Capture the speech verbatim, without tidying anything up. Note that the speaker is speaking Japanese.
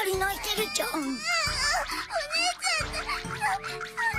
り泣いてるじゃん。 お姉ちゃん